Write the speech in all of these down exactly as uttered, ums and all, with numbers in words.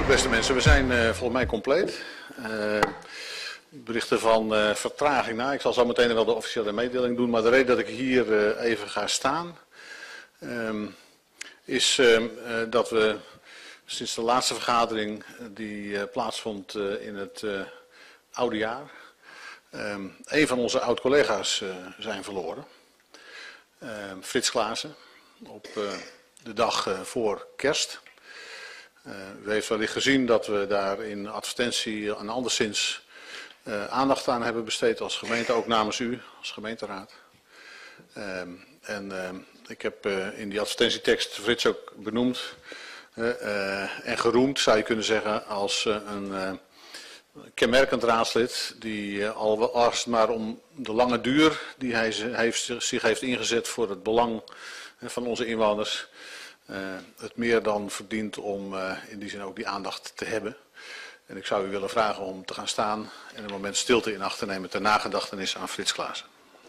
Beste mensen, we zijn uh, volgens mij compleet. Uh, berichten van uh, vertraging. Nou, ik zal zo meteen wel de officiële mededeling doen, maar de reden dat ik hier uh, even ga staan um, is uh, uh, dat we sinds de laatste vergadering die uh, plaatsvond uh, in het uh, oude jaar, um, een van onze oud-collega's uh, zijn verloren. Uh, Frits Klaassen, op uh, de dag uh, voor kerst. Uh, u heeft wellicht gezien dat we daar in advertentie en anderszins uh, aandacht aan hebben besteed als gemeente, ook namens u als gemeenteraad. Uh, en uh, ik heb uh, in die advertentietekst Frits ook benoemd uh, uh, en geroemd, zou je kunnen zeggen, als uh, een uh, kenmerkend raadslid die uh, al als het maar om de lange duur die hij heeft, zich heeft ingezet voor het belang uh, van onze inwoners, Uh, het meer dan verdient om uh, in die zin ook die aandacht te hebben. En ik zou u willen vragen om te gaan staan en een moment stilte in acht te nemen ter nagedachtenis aan Frits Klaassen.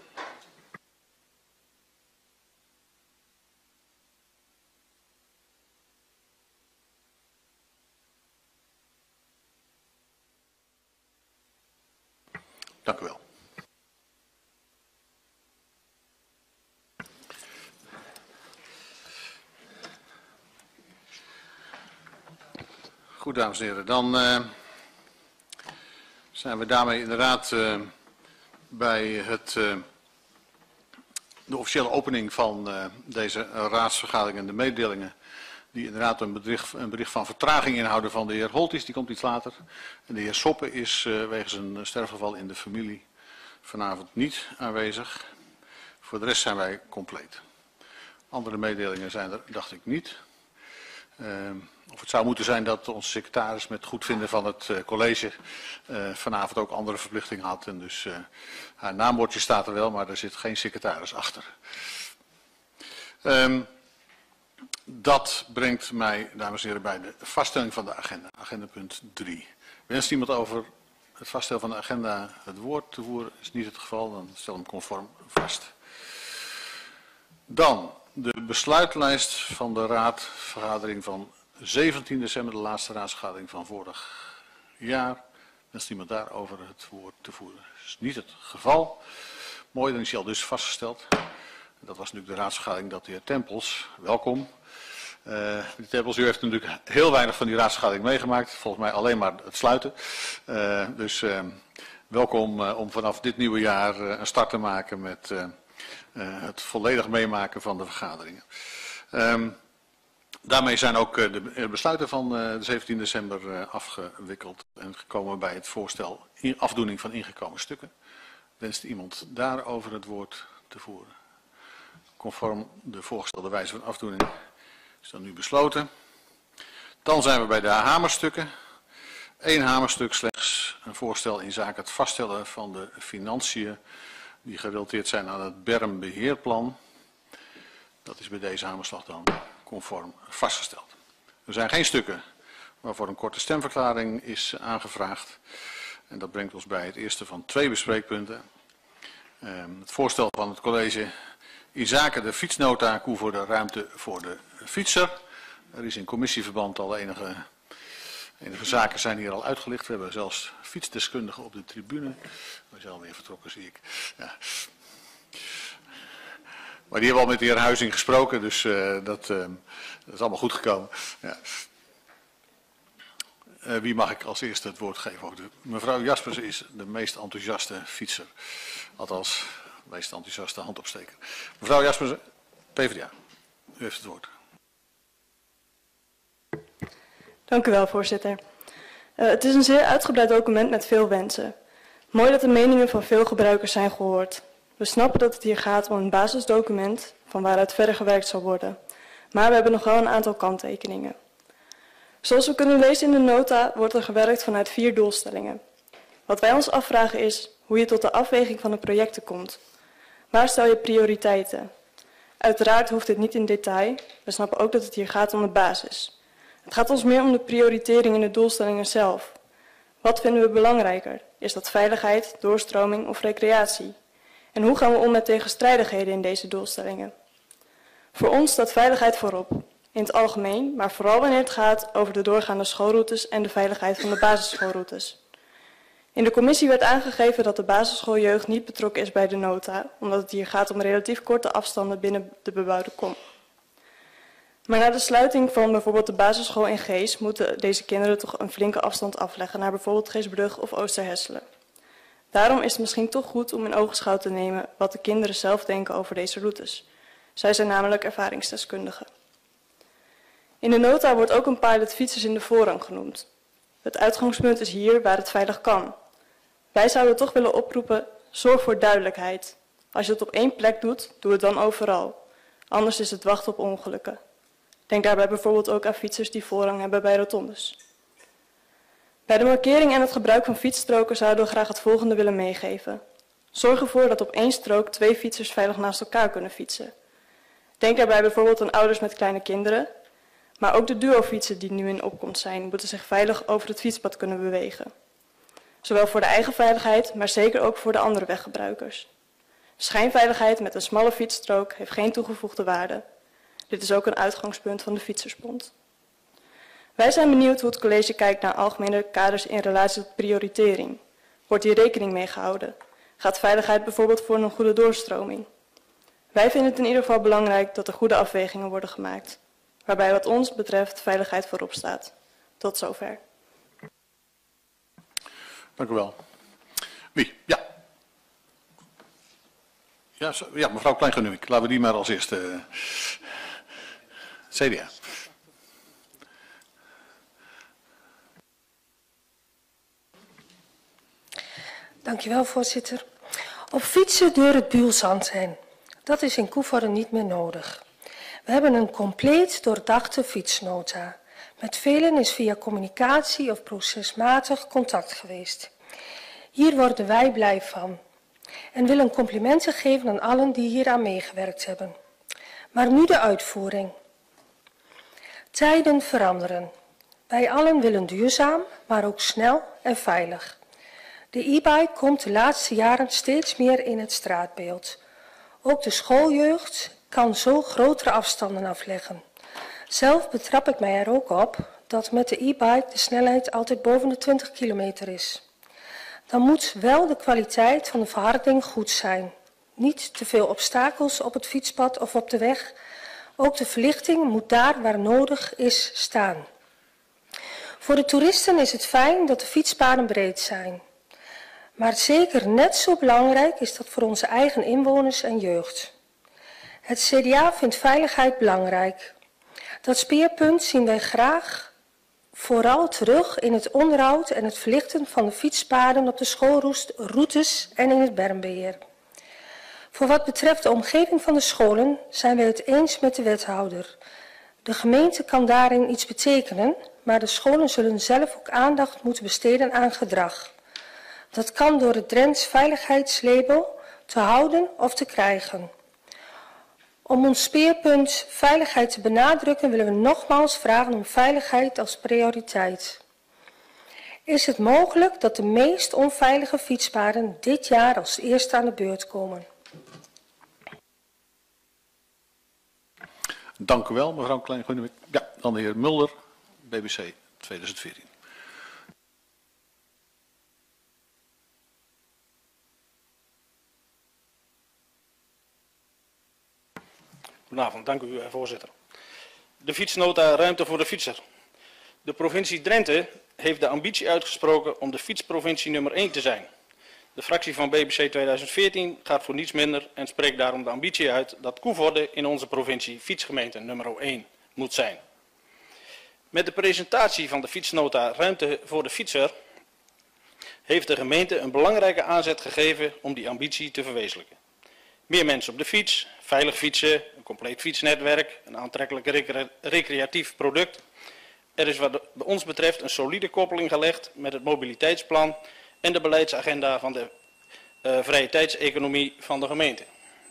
Dank u wel. Goed, dames en heren, dan uh, zijn we daarmee inderdaad uh, bij het, uh, de officiële opening van uh, deze raadsvergadering en de mededelingen die inderdaad een bericht, een bericht van vertraging inhouden van de heer Holtis, die komt iets later. En de heer Soppe is uh, wegens een sterfgeval in de familie vanavond niet aanwezig. Voor de rest zijn wij compleet. Andere mededelingen zijn er, dacht ik, niet. Uh, of het zou moeten zijn dat onze secretaris met goedvinden van het uh, college uh, vanavond ook andere verplichtingen had. En dus uh, haar naambordje staat er wel, maar er zit geen secretaris achter. Um, dat brengt mij, dames en heren, bij de vaststelling van de agenda. Agenda punt drie. Wenst iemand over het vaststellen van de agenda het woord te voeren? Is niet het geval, dan stel hem conform vast. Dan de besluitlijst van de raadvergadering van zeventien december, de laatste raadsvergadering van vorig jaar. Wenst iemand daarover het woord te voeren? Dat is niet het geval. Mooi, dan is hij al dus vastgesteld. Dat was natuurlijk de raadsvergadering dat de heer Tempels, welkom. Uh, meneer Tempels, u heeft natuurlijk heel weinig van die raadsvergadering meegemaakt. Volgens mij alleen maar het sluiten. Uh, dus uh, welkom uh, om vanaf dit nieuwe jaar uh, een start te maken met uh, uh, het volledig meemaken van de vergaderingen. Um, Daarmee zijn ook de besluiten van de zeventien december afgewikkeld en gekomen bij het voorstel afdoening van ingekomen stukken. Wenst iemand daarover het woord te voeren? Conform de voorgestelde wijze van afdoening is dan nu besloten. Dan zijn we bij de hamerstukken. Eén hamerstuk slechts, een voorstel in zaken het vaststellen van de financiën die gerelateerd zijn aan het bermbeheerplan. Dat is bij deze hamerslag dan conform vastgesteld. Er zijn geen stukken waarvoor een korte stemverklaring is aangevraagd. En dat brengt ons bij het eerste van twee bespreekpunten. Uh, het voorstel van het college in zaken de fietsnota Koevoorde ruimte voor de fietser. Er is in commissieverband al enige, enige zaken zijn hier al uitgelicht. We hebben zelfs fietsdeskundigen op de tribune. We zijn alweer vertrokken, zie ik. Ja. Maar die hebben al met de heer Huizing gesproken, dus uh, dat, uh, dat is allemaal goed gekomen. Ja. Uh, wie mag ik als eerste het woord geven? De, mevrouw Jaspers is de meest enthousiaste fietser. Althans, de meest enthousiaste handopsteker. Mevrouw Jaspers, P v d A, u heeft het woord. Dank u wel, voorzitter. Uh, het is een zeer uitgebreid document met veel wensen. Mooi dat de meningen van veel gebruikers zijn gehoord. We snappen dat het hier gaat om een basisdocument van waaruit verder gewerkt zal worden. Maar we hebben nog wel een aantal kanttekeningen. Zoals we kunnen lezen in de nota wordt er gewerkt vanuit vier doelstellingen. Wat wij ons afvragen is hoe je tot de afweging van de projecten komt. Waar stel je prioriteiten? Uiteraard hoeft dit niet in detail. We snappen ook dat het hier gaat om de basis. Het gaat ons meer om de prioritering in de doelstellingen zelf. Wat vinden we belangrijker? Is dat veiligheid, doorstroming of recreatie? En hoe gaan we om met tegenstrijdigheden in deze doelstellingen? Voor ons staat veiligheid voorop. in het algemeen, maar vooral wanneer het gaat over de doorgaande schoolroutes en de veiligheid van de basisschoolroutes. In de commissie werd aangegeven dat de basisschooljeugd niet betrokken is bij de nota, omdat het hier gaat om relatief korte afstanden binnen de bebouwde kom. Maar na de sluiting van bijvoorbeeld de basisschool in Gees moeten deze kinderen toch een flinke afstand afleggen naar bijvoorbeeld Geesbrug of Oosterhesselen. Daarom is het misschien toch goed om in ogenschouw te nemen wat de kinderen zelf denken over deze routes. Zij zijn namelijk ervaringsdeskundigen. In de nota wordt ook een pilot fietsers in de voorrang genoemd. Het uitgangspunt is hier waar het veilig kan. Wij zouden toch willen oproepen, zorg voor duidelijkheid. Als je het op één plek doet, doe het dan overal. Anders is het wachten op ongelukken. Denk daarbij bijvoorbeeld ook aan fietsers die voorrang hebben bij rotondes. Bij de markering en het gebruik van fietsstroken zouden we graag het volgende willen meegeven. Zorg ervoor dat op één strook twee fietsers veilig naast elkaar kunnen fietsen. Denk daarbij bijvoorbeeld aan ouders met kleine kinderen, maar ook de duofietsen die nu in opkomst zijn, moeten zich veilig over het fietspad kunnen bewegen. Zowel voor de eigen veiligheid, maar zeker ook voor de andere weggebruikers. Schijnveiligheid met een smalle fietsstrook heeft geen toegevoegde waarde. Dit is ook een uitgangspunt van de Fietsersbond. Wij zijn benieuwd hoe het college kijkt naar algemene kaders in relatie tot prioritering. Wordt hier rekening mee gehouden? Gaat veiligheid bijvoorbeeld voor een goede doorstroming? Wij vinden het in ieder geval belangrijk dat er goede afwegingen worden gemaakt, waarbij wat ons betreft veiligheid voorop staat. Tot zover. Dank u wel. Wie? Ja. Ja, zo, ja mevrouw Klein-Genuik. Laten we die maar als eerste. Uh, C D A. Dankjewel, voorzitter. Op fietsen door het Buulzand heen. Dat is in Koevoorde niet meer nodig. We hebben een compleet doordachte fietsnota. Met velen is via communicatie of procesmatig contact geweest. Hier worden wij blij van. En willen complimenten geven aan allen die hier aan meegewerkt hebben. Maar nu de uitvoering. Tijden veranderen. Wij allen willen duurzaam, maar ook snel en veilig. De e-bike komt de laatste jaren steeds meer in het straatbeeld. Ook de schooljeugd kan zo grotere afstanden afleggen. Zelf betrap ik mij er ook op dat met de e-bike de snelheid altijd boven de twintig kilometer is. Dan moet wel de kwaliteit van de verharding goed zijn. Niet te veel obstakels op het fietspad of op de weg. Ook de verlichting moet daar waar nodig is staan. Voor de toeristen is het fijn dat de fietspaden breed zijn. Maar zeker net zo belangrijk is dat voor onze eigen inwoners en jeugd. Het C D A vindt veiligheid belangrijk. Dat speerpunt zien wij graag vooral terug in het onderhoud en het verlichten van de fietspaden op de schoolroutes en in het bermbeheer. Voor wat betreft de omgeving van de scholen zijn wij het eens met de wethouder. De gemeente kan daarin iets betekenen, maar de scholen zullen zelf ook aandacht moeten besteden aan gedrag. Dat kan door het Drents veiligheidslabel te houden of te krijgen. Om ons speerpunt veiligheid te benadrukken willen we nogmaals vragen om veiligheid als prioriteit. Is het mogelijk dat de meest onveilige fietspaden dit jaar als eerste aan de beurt komen? Dank u wel, mevrouw Klein-Genuik. Ja, dan de heer Mulder, B B C tweeduizend veertien. Goedenavond, dank u voorzitter. De fietsnota Ruimte voor de fietser. De provincie Drenthe heeft de ambitie uitgesproken om de fietsprovincie nummer één te zijn. De fractie van B B C tweeduizend veertien gaat voor niets minder en spreekt daarom de ambitie uit dat Koevoorde in onze provincie fietsgemeente nummer één moet zijn. Met de presentatie van de fietsnota Ruimte voor de fietser heeft de gemeente een belangrijke aanzet gegeven om die ambitie te verwezenlijken. Meer mensen op de fiets, veilig fietsen, een compleet fietsnetwerk, een aantrekkelijk recre recreatief product. Er is wat ons betreft een solide koppeling gelegd met het mobiliteitsplan en de beleidsagenda van de uh, vrije tijdseconomie van de gemeente.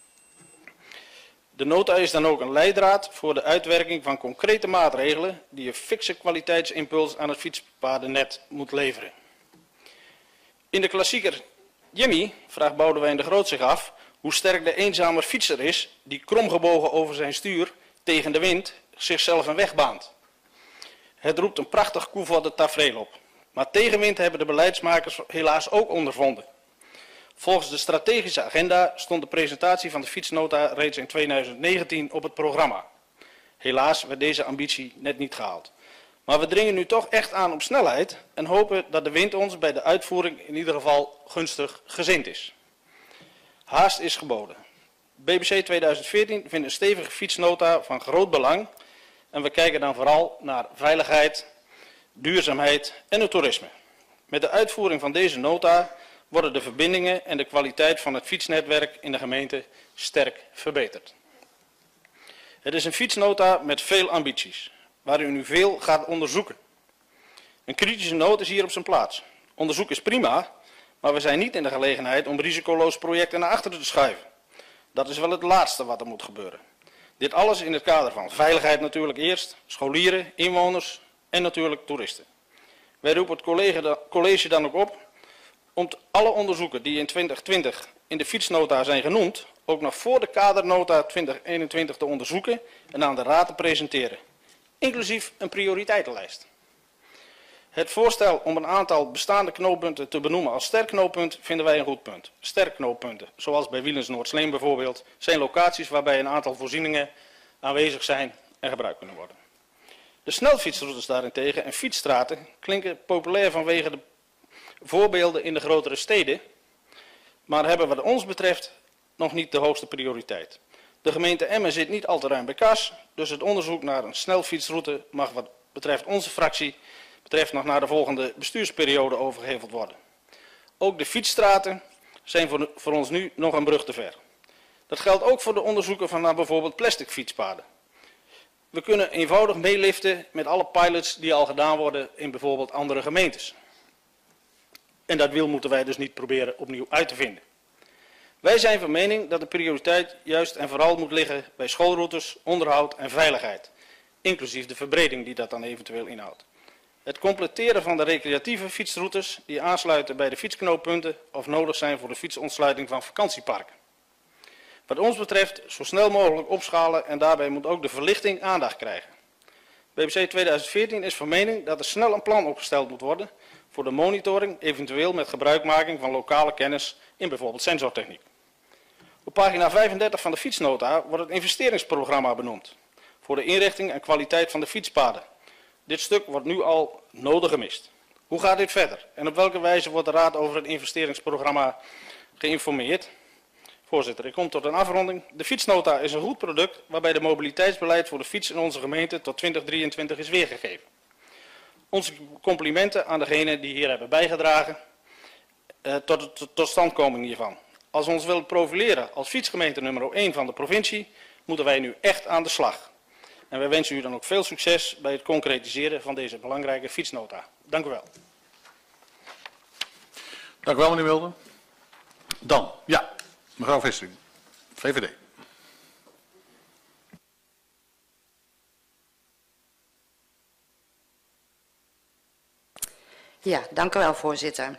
De nota is dan ook een leidraad voor de uitwerking van concrete maatregelen die een fikse kwaliteitsimpuls aan het fietspadennet moet leveren. In de klassieker Jimmy vraagt Boudewijn de Groot zich af hoe sterk de eenzame fietser is die kromgebogen over zijn stuur tegen de wind zichzelf een weg baant. Het roept een prachtig Koevoorde tafereel op. Maar tegenwind hebben de beleidsmakers helaas ook ondervonden. Volgens de strategische agenda stond de presentatie van de fietsnota reeds in tweeduizend negentien op het programma. Helaas werd deze ambitie net niet gehaald. Maar we dringen nu toch echt aan op snelheid en hopen dat de wind ons bij de uitvoering in ieder geval gunstig gezind is. Haast is geboden. B B C tweeduizend veertien vindt een stevige fietsnota van groot belang en we kijken dan vooral naar veiligheid, duurzaamheid en het toerisme. Met de uitvoering van deze nota worden de verbindingen en de kwaliteit van het fietsnetwerk in de gemeente sterk verbeterd. Het is een fietsnota met veel ambities, waar u nu veel gaat onderzoeken. Een kritische noot is hier op zijn plaats. Onderzoek is prima, maar we zijn niet in de gelegenheid om risicoloos projecten naar achteren te schuiven. Dat is wel het laatste wat er moet gebeuren. Dit alles in het kader van veiligheid natuurlijk eerst, scholieren, inwoners en natuurlijk toeristen. Wij roepen het college, college dan ook op om alle onderzoeken die in twintig twintig in de fietsnota zijn genoemd, ook nog voor de kadernota twintig eenentwintig te onderzoeken en aan de raad te presenteren, inclusief een prioriteitenlijst. Het voorstel om een aantal bestaande knooppunten te benoemen als sterk knooppunt vinden wij een goed punt. Sterk knooppunten, zoals bij Wielens Noordsleen bijvoorbeeld, zijn locaties waarbij een aantal voorzieningen aanwezig zijn en gebruikt kunnen worden. De snelfietsroutes daarentegen en fietsstraten klinken populair vanwege de voorbeelden in de grotere steden, maar hebben wat ons betreft nog niet de hoogste prioriteit. De gemeente Emmen zit niet al te ruim bij kas, dus het onderzoek naar een snelfietsroute mag wat betreft onze fractie betreft nog naar de volgende bestuursperiode overgeheveld worden. Ook de fietsstraten zijn voor, voor ons nu nog een brug te ver. Dat geldt ook voor de onderzoeken van naar bijvoorbeeld plastic fietspaden. We kunnen eenvoudig meeliften met alle pilots die al gedaan worden in bijvoorbeeld andere gemeentes. En dat wiel moeten wij dus niet proberen opnieuw uit te vinden. Wij zijn van mening dat de prioriteit juist en vooral moet liggen bij schoolroutes, onderhoud en veiligheid. Inclusief de verbreding die dat dan eventueel inhoudt. Het completeren van de recreatieve fietsroutes die aansluiten bij de fietsknooppunten of nodig zijn voor de fietsontsluiting van vakantieparken. Wat ons betreft zo snel mogelijk opschalen en daarbij moet ook de verlichting aandacht krijgen. B B C tweeduizend veertien is van mening dat er snel een plan opgesteld moet worden voor de monitoring, eventueel met gebruikmaking van lokale kennis in bijvoorbeeld sensortechniek. Op pagina vijfendertig van de fietsnota wordt het investeringsprogramma benoemd voor de inrichting en kwaliteit van de fietspaden. Dit stuk wordt nu al nodig gemist. Hoe gaat dit verder en op welke wijze wordt de Raad over het investeringsprogramma geïnformeerd? Voorzitter, ik kom tot een afronding. De fietsnota is een goed product waarbij de mobiliteitsbeleid voor de fiets in onze gemeente tot twintig drieëntwintig is weergegeven. Onze complimenten aan degenen die hier hebben bijgedragen eh, tot de totstandkoming hiervan. Als we ons willen profileren als fietsgemeente nummer één van de provincie, moeten wij nu echt aan de slag. En wij wensen u dan ook veel succes bij het concretiseren van deze belangrijke fietsnota. Dank u wel. Dank u wel, meneer Mulder. Dan, ja, mevrouw Vestering, V V D. Ja, dank u wel, voorzitter.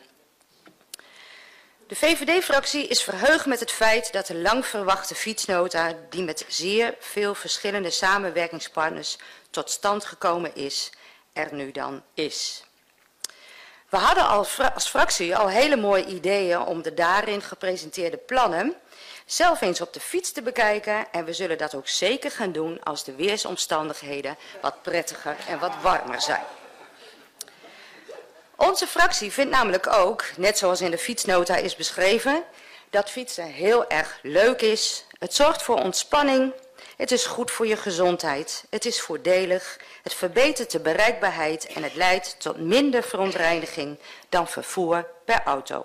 De V V D-fractie is verheugd met het feit dat de lang verwachte fietsnota, die met zeer veel verschillende samenwerkingspartners tot stand gekomen is, er nu dan is. We hadden als fractie al hele mooie ideeën om de daarin gepresenteerde plannen zelf eens op de fiets te bekijken en we zullen dat ook zeker gaan doen als de weersomstandigheden wat prettiger en wat warmer zijn. Onze fractie vindt namelijk ook, net zoals in de fietsnota is beschreven, dat fietsen heel erg leuk is. Het zorgt voor ontspanning, het is goed voor je gezondheid, het is voordelig, het verbetert de bereikbaarheid en het leidt tot minder verontreiniging dan vervoer per auto.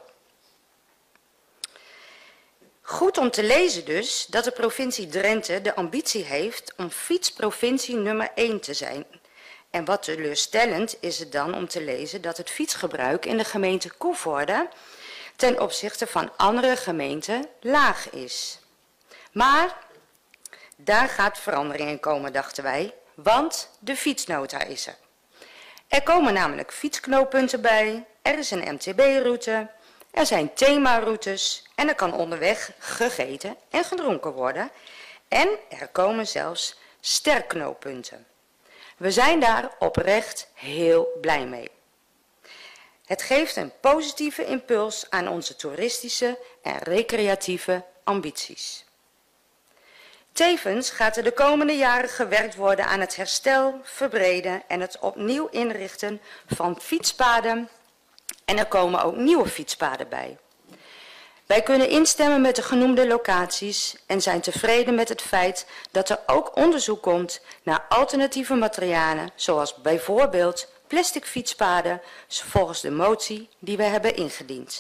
Goed om te lezen dus dat de provincie Drenthe de ambitie heeft om fietsprovincie nummer één te zijn. En wat teleurstellend is het dan om te lezen dat het fietsgebruik in de gemeente Koevoorde ten opzichte van andere gemeenten laag is. Maar daar gaat verandering in komen, dachten wij, want de fietsnota is er. Er komen namelijk fietsknooppunten bij, er is een M T B-route, er zijn themaroutes en er kan onderweg gegeten en gedronken worden. En er komen zelfs sterknooppunten. We zijn daar oprecht heel blij mee. Het geeft een positieve impuls aan onze toeristische en recreatieve ambities. Tevens gaat er de komende jaren gewerkt worden aan het herstel, verbreden en het opnieuw inrichten van fietspaden. En er komen ook nieuwe fietspaden bij. Wij kunnen instemmen met de genoemde locaties en zijn tevreden met het feit dat er ook onderzoek komt naar alternatieve materialen, zoals bijvoorbeeld plastic fietspaden, volgens de motie die we hebben ingediend.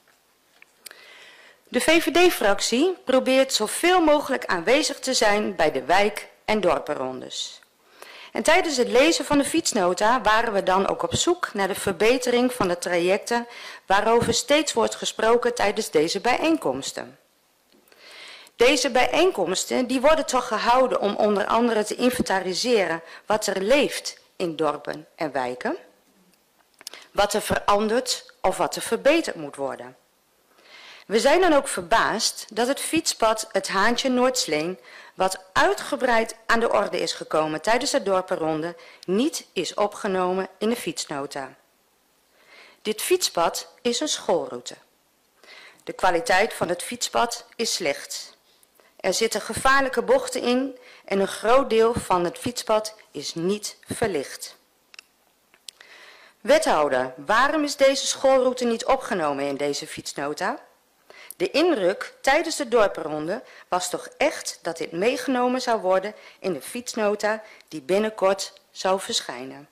De V V D-fractie probeert zoveel mogelijk aanwezig te zijn bij de wijk- en dorpenrondes. En tijdens het lezen van de fietsnota waren we dan ook op zoek naar de verbetering van de trajecten waarover steeds wordt gesproken tijdens deze bijeenkomsten. Deze bijeenkomsten die worden toch gehouden om onder andere te inventariseren wat er leeft in dorpen en wijken, wat er verandert of wat er verbeterd moet worden. We zijn dan ook verbaasd dat het fietspad het Haantje Noordsleen, wat uitgebreid aan de orde is gekomen tijdens de dorpenronde, niet is opgenomen in de fietsnota. Dit fietspad is een schoolroute. De kwaliteit van het fietspad is slecht. Er zitten gevaarlijke bochten in en een groot deel van het fietspad is niet verlicht. Wethouder, waarom is deze schoolroute niet opgenomen in deze fietsnota? De inruk tijdens de dorpenronde was toch echt dat dit meegenomen zou worden in de fietsnota die binnenkort zou verschijnen.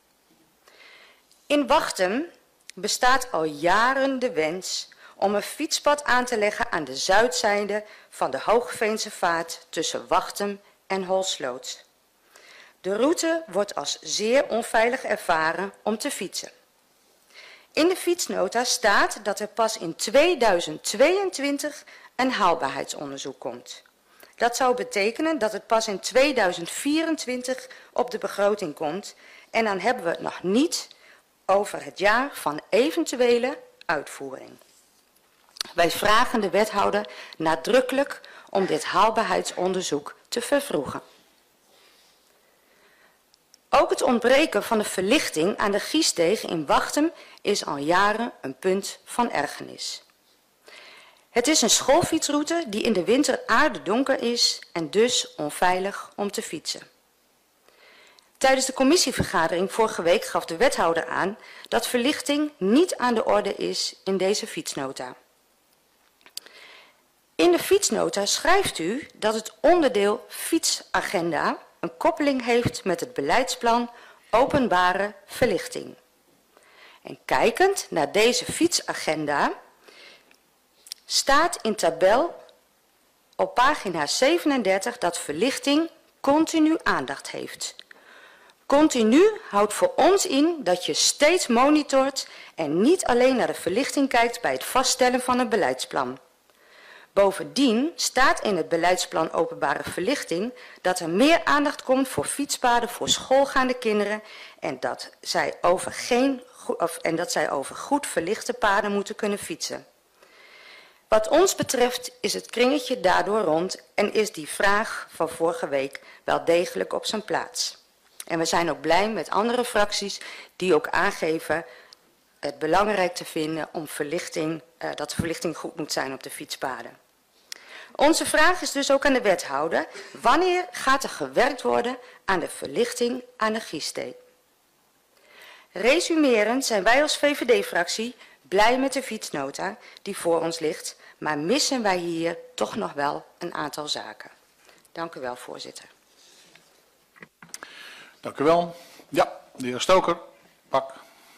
In Wachtem bestaat al jaren de wens om een fietspad aan te leggen aan de zuidzijde van de Hoogveense vaart tussen Wachtem en Holsloot. De route wordt als zeer onveilig ervaren om te fietsen. In de fietsnota staat dat er pas in tweeduizend tweeëntwintig een haalbaarheidsonderzoek komt. Dat zou betekenen dat het pas in tweeduizend vierentwintig op de begroting komt en dan hebben we het nog niet over het jaar van eventuele uitvoering. Wij vragen de wethouder nadrukkelijk om dit haalbaarheidsonderzoek te vervroegen. Ook het ontbreken van de verlichting aan de Giesteeg in Wachtem is al jaren een punt van ergernis. Het is een schoolfietsroute die in de winter aardedonker is en dus onveilig om te fietsen. Tijdens de commissievergadering vorige week gaf de wethouder aan dat verlichting niet aan de orde is in deze fietsnota. In de fietsnota schrijft u dat het onderdeel fietsagenda een koppeling heeft met het beleidsplan openbare verlichting. En kijkend naar deze fietsagenda staat in tabel op pagina zevenendertig dat verlichting continu aandacht heeft. Continu houdt voor ons in dat je steeds monitort en niet alleen naar de verlichting kijkt bij het vaststellen van een beleidsplan. Bovendien staat in het beleidsplan openbare verlichting dat er meer aandacht komt voor fietspaden voor schoolgaande kinderen en dat zij over, geen, of, en dat zij over goed verlichte paden moeten kunnen fietsen. Wat ons betreft is het kringetje daardoor rond en is die vraag van vorige week wel degelijk op zijn plaats. En we zijn ook blij met andere fracties die ook aangeven het belangrijk te vinden om verlichting, uh, dat de verlichting goed moet zijn op de fietspaden. Onze vraag is dus ook aan de wethouder, wanneer gaat er gewerkt worden aan de verlichting aan de Giesteeg? Resumerend zijn wij als V V D-fractie blij met de fietsnota die voor ons ligt, maar missen wij hier toch nog wel een aantal zaken. Dank u wel, voorzitter. Dank u wel. Ja, de heer Stoker, pak.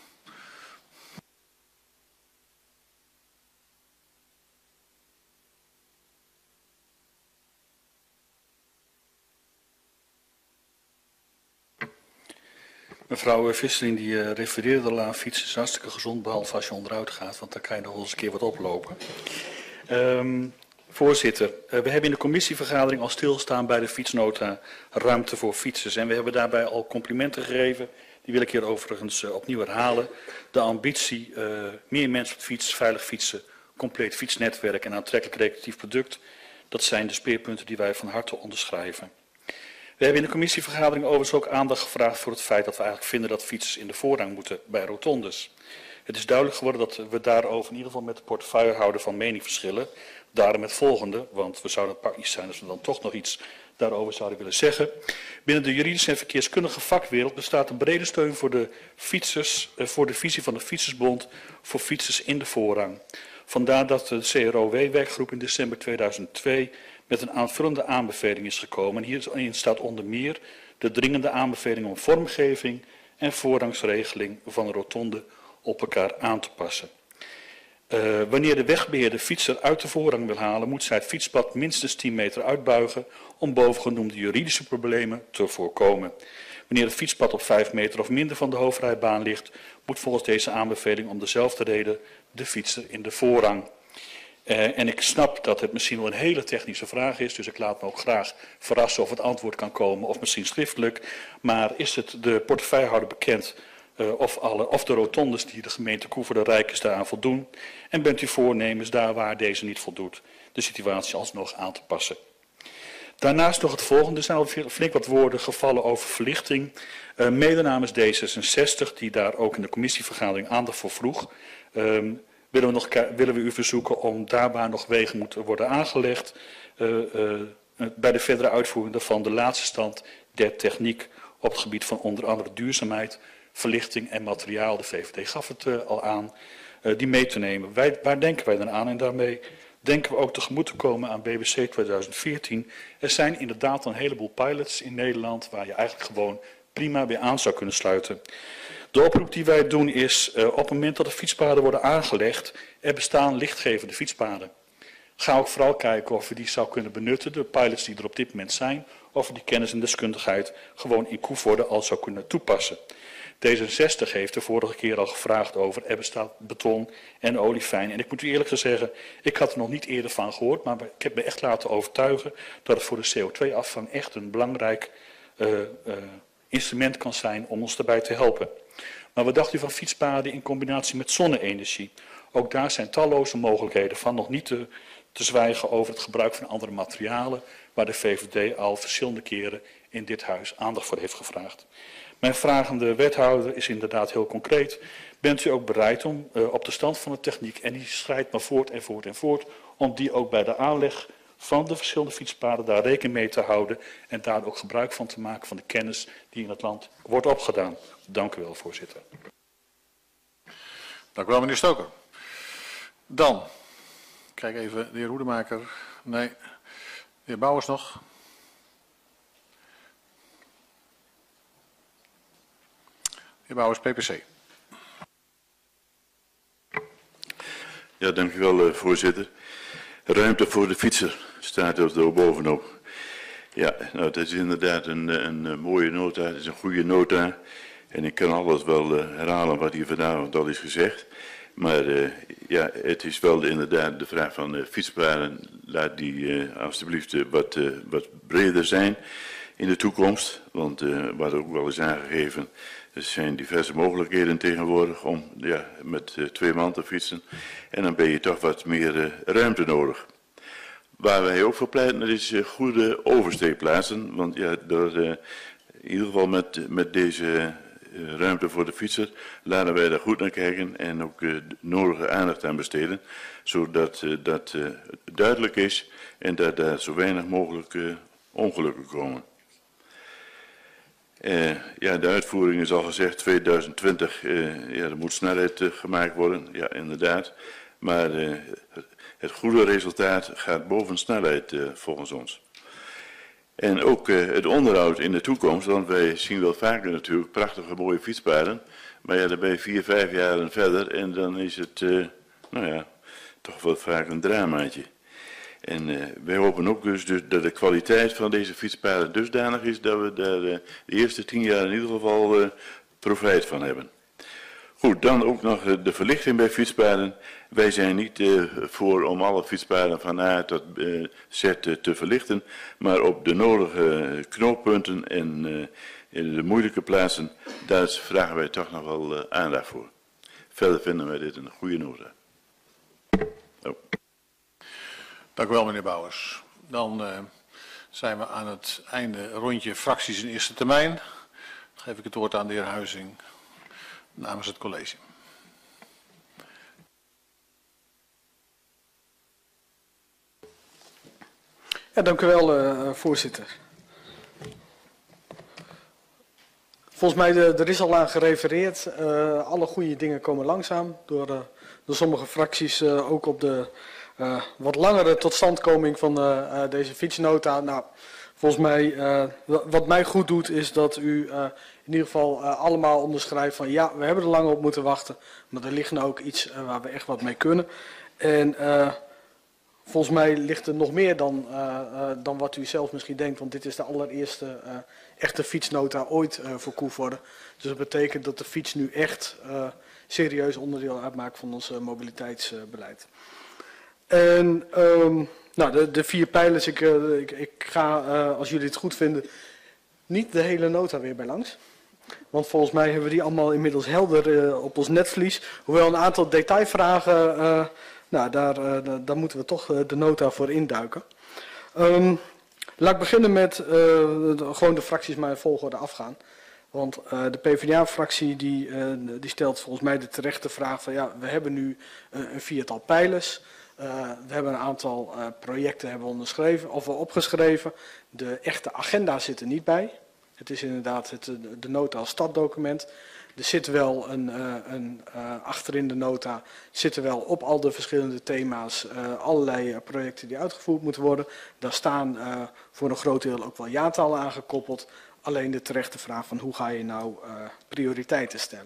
Mevrouw Visseling die uh, refereerde al aan fietsen, is hartstikke gezond, behalve als je onderuit gaat, want dan kan je nog wel eens een keer wat oplopen. Um, voorzitter, uh, we hebben in de commissievergadering al stilstaan bij de fietsnota ruimte voor fietsers. En we hebben daarbij al complimenten gegeven, die wil ik hier overigens uh, opnieuw herhalen. De ambitie, uh, meer mensen op de fiets, veilig fietsen, compleet fietsnetwerk en aantrekkelijk recreatief product. Dat zijn de speerpunten die wij van harte onderschrijven. We hebben in de commissievergadering overigens ook aandacht gevraagd voor het feit dat we eigenlijk vinden dat fietsers in de voorrang moeten bij rotondes. Het is duidelijk geworden dat we daarover in ieder geval met de portefeuillehouder van mening verschillen. Daarom het volgende, want we zouden praktisch zijn als we dan toch nog iets daarover zouden willen zeggen. Binnen de juridische en verkeerskundige vakwereld bestaat een brede steun voor de fietsers, voor de visie van de Fietsersbond voor fietsers in de voorrang. Vandaar dat de C R O W-werkgroep in december tweeduizend twee met een aanvullende aanbeveling is gekomen. En hierin staat onder meer de dringende aanbeveling om vormgeving en voorrangsregeling van de rotonde op elkaar aan te passen. Uh, wanneer de wegbeheerder fietser uit de voorrang wil halen, moet zij het fietspad minstens tien meter uitbuigen om bovengenoemde juridische problemen te voorkomen. Wanneer het fietspad op vijf meter of minder van de hoofdrijbaan ligt, moet volgens deze aanbeveling om dezelfde reden de fietser in de voorrang. Uh, en ik snap dat het misschien wel een hele technische vraag is, dus ik laat me ook graag verrassen of het antwoord kan komen of misschien schriftelijk. Maar is het de portefeuillehouder bekend uh, of, alle, of de rotondes die de gemeente Koevoorde-Rijk is daaraan voldoen? En bent u voornemens daar waar deze niet voldoet de situatie alsnog aan te passen? Daarnaast nog het volgende. Er zijn al flink wat woorden gevallen over verlichting. Uh, mede namens D zesenzestig, die daar ook in de commissievergadering aandacht voor vroeg, um, willen, we nog, willen we u verzoeken om daar waar nog wegen moeten worden aangelegd, uh, uh, bij de verdere uitvoering daarvan de laatste stand der techniek op het gebied van onder andere duurzaamheid, verlichting en materiaal, de V V D gaf het uh, al aan, uh, die mee te nemen. Wij, waar denken wij dan aan? En daarmee denken we ook tegemoet te komen aan B B C tweeduizend veertien. Er zijn inderdaad een heleboel pilots in Nederland waar je eigenlijk gewoon prima weer aan zou kunnen sluiten. De oproep die wij doen is, uh, op het moment dat de fietspaden worden aangelegd, er bestaan lichtgevende fietspaden. Ga ook vooral kijken of we die zou kunnen benutten, de pilots die er op dit moment zijn, of we die kennis en deskundigheid gewoon in Koevoorde al zou kunnen toepassen. D zesenzestig heeft de vorige keer al gevraagd over, er bestaat beton en olifijn. En ik moet u eerlijk zeggen, ik had er nog niet eerder van gehoord, maar ik heb me echt laten overtuigen dat het voor de C O twee afvang echt een belangrijk uh, uh, instrument kan zijn om ons daarbij te helpen. Maar wat dacht u van fietspaden in combinatie met zonne-energie? Ook daar zijn talloze mogelijkheden van, nog niet te, te zwijgen over het gebruik van andere materialen, waar de V V D al verschillende keren in dit huis aandacht voor heeft gevraagd. Mijn vraag aan de wethouder is inderdaad heel concreet. Bent u ook bereid om uh, op de stand van de techniek, en die schrijdt maar voort en voort en voort, om die ook bij de aanleg van de verschillende fietspaden daar rekening mee te houden en daar ook gebruik van te maken van de kennis die in het land wordt opgedaan? Dank u wel, voorzitter. Dank u wel, meneer Stoker. Dan, kijk even, de heer Hoedemaker. Nee, de heer Bouwers nog. De heer Bouwers, P P C. Ja, dank u wel, uh, voorzitter. Ruimte voor de fietser staat er bovenop. Ja, nou, dat is inderdaad een, een, een mooie nota, het is een goede nota. En ik kan alles wel uh, herhalen wat hier vanavond al is gezegd. Maar uh, ja, het is wel inderdaad de vraag van uh, fietspaden. Laat die uh, alstublieft uh, wat, uh, wat breder zijn in de toekomst. Want uh, wat ook wel is aangegeven, er zijn diverse mogelijkheden tegenwoordig om ja, met uh, twee man te fietsen. En dan ben je toch wat meer uh, ruimte nodig. Waar wij ook voor pleiten, dat is uh, goede oversteekplaatsen. Want ja, door, uh, in ieder geval met, met deze uh, ruimte voor de fietser laten wij daar goed naar kijken en ook uh, de nodige aandacht aan besteden. Zodat uh, dat uh, duidelijk is en dat daar zo weinig mogelijk uh, ongelukken komen. Uh, ja, de uitvoering is al gezegd, tweeduizend twintig, uh, ja, er moet snelheid uh, gemaakt worden, ja inderdaad. Maar uh, het goede resultaat gaat boven snelheid uh, volgens ons. En ook uh, het onderhoud in de toekomst, want wij zien wel vaker natuurlijk prachtige mooie fietspaden. Maar ja, dan ben je vier, vijf jaar verder en dan is het, uh, nou ja, toch wel vaak een dramaatje. En uh, wij hopen ook dus, dus dat de kwaliteit van deze fietspaden dusdanig is dat we daar uh, de eerste tien jaar in ieder geval uh, profijt van hebben. Goed, dan ook nog uh, de verlichting bij fietspaden. Wij zijn niet uh, voor om alle fietspaden van A tot uh, Z uh, te verlichten, maar op de nodige knooppunten en uh, in de moeilijke plaatsen, daar vragen wij toch nog wel uh, aandacht voor. Verder vinden wij dit een goede nota. Oh. Dank u wel, meneer Bouwers. Dan uh, zijn we aan het einde rondje fracties in eerste termijn. Dan geef ik het woord aan de heer Huizing namens het college. Ja, dank u wel, uh, voorzitter. Volgens mij, de, er is al aan gerefereerd. Uh, alle goede dingen komen langzaam door, uh, door sommige fracties, uh, ook op de uh, wat langere totstandkoming van uh, uh, deze fietsnota. Nou, volgens mij, uh, wat mij goed doet, is dat u uh, in ieder geval uh, allemaal onderschrijft van ja, we hebben er lang op moeten wachten, maar er ligt nou ook iets uh, waar we echt wat mee kunnen. En uh, volgens mij ligt er nog meer dan, uh, uh, dan wat u zelf misschien denkt, want dit is de allereerste uh, echte fietsnota ooit uh, voor Koevoorde. Dus dat betekent dat de fiets nu echt uh, serieus onderdeel uitmaakt van ons uh, mobiliteitsbeleid. Uh, en um, nou, de, de vier pijlers, ik, uh, ik, ik ga, uh, als jullie het goed vinden, niet de hele nota weer bij langs. Want volgens mij hebben we die allemaal inmiddels helder uh, op ons netvlies. Hoewel een aantal detailvragen, uh, nou, daar, uh, daar moeten we toch uh, de nota voor induiken. Um, laat ik beginnen met uh, de, gewoon de fracties maar in volgorde afgaan. Want uh, de PvdA-fractie die, uh, die stelt volgens mij de terechte vraag van ja, we hebben nu uh, een viertal pijlers. Uh, we hebben een aantal uh, projecten hebben we onderschreven, of opgeschreven. De echte agenda zit er niet bij. Het is inderdaad het, de nota als startdocument. Er zit wel een, uh, een uh, achterin de nota zitten wel op al de verschillende thema's uh, allerlei uh, projecten die uitgevoerd moeten worden. Daar staan uh, voor een groot deel ook wel jaartallen aan gekoppeld. Alleen de terechte vraag van hoe ga je nou uh, prioriteiten stellen.